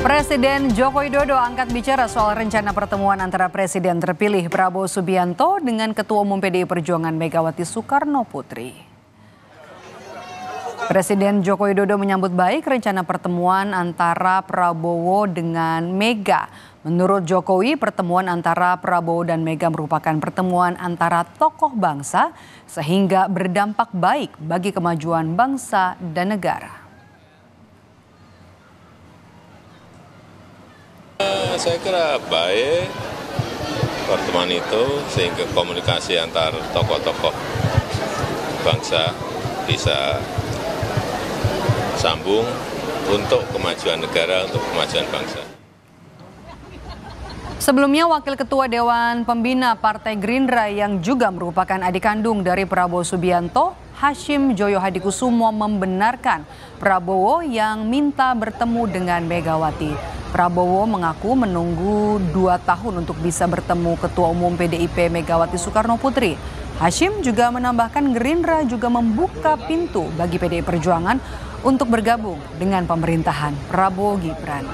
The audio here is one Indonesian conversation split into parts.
Presiden Joko Widodo angkat bicara soal rencana pertemuan antara Presiden terpilih Prabowo Subianto dengan Ketua Umum PDI Perjuangan Megawati Soekarno Putri. Presiden Joko Widodo menyambut baik rencana pertemuan antara Prabowo dengan Mega. Menurut Jokowi, pertemuan antara Prabowo dan Mega merupakan pertemuan antara tokoh bangsa sehingga berdampak baik bagi kemajuan bangsa dan negara. Saya kira baik pertemuan itu sehingga komunikasi antar tokoh-tokoh bangsa bisa sambung untuk kemajuan negara, untuk kemajuan bangsa. Sebelumnya, Wakil Ketua Dewan Pembina Partai Gerindra yang juga merupakan adik kandung dari Prabowo Subianto, Hashim Joyo Hadikusumo membenarkan Prabowo yang minta bertemu dengan Megawati. Prabowo mengaku menunggu 2 tahun untuk bisa bertemu Ketua Umum PDIP Megawati Soekarno Putri. Hashim juga menambahkan Gerindra juga membuka pintu bagi PDI Perjuangan untuk bergabung dengan pemerintahan Prabowo Gibran.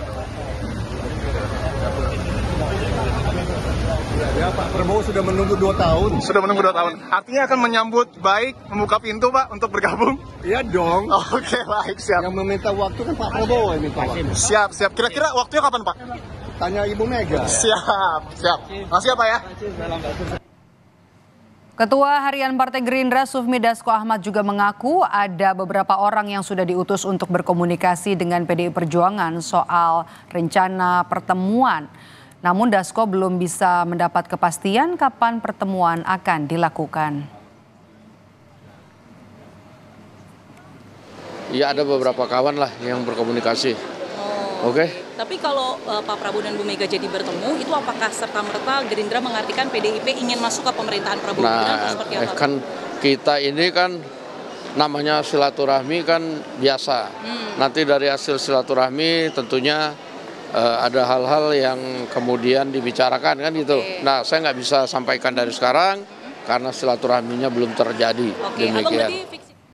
Ya, Pak Prabowo sudah menunggu 2 tahun. Sudah menunggu 2 tahun. Artinya akan menyambut baik, membuka pintu, Pak, untuk bergabung? Iya dong. Oke, baik, siap. Yang meminta waktu kan Pak Prabowo yang minta waktu. Siap, siap. Kira-kira waktunya kapan, Pak? Tanya Ibu Mega. Siap, siap. Makasih ya, Pak ya. Ketua Harian Partai Gerindra Sufmi Dasko Ahmad juga mengaku ada beberapa orang yang sudah diutus untuk berkomunikasi dengan PDI Perjuangan soal rencana pertemuan. Namun Dasko belum bisa mendapat kepastian kapan pertemuan akan dilakukan. Ya, ada beberapa kawan lah yang berkomunikasi. Oke. Tapi kalau Pak Prabowo dan Bu Mega jadi bertemu, itu apakah serta-merta Gerindra mengartikan PDIP ingin masuk ke pemerintahan Prabowo Gibran atau seperti apa? Kan kita ini kan namanya silaturahmi kan biasa. Nanti dari hasil silaturahmi tentunya ada hal-hal yang kemudian dibicarakan kan gitu. Nah, saya nggak bisa sampaikan dari sekarang karena silaturahminya belum terjadi. Oke, Abang berarti fiksi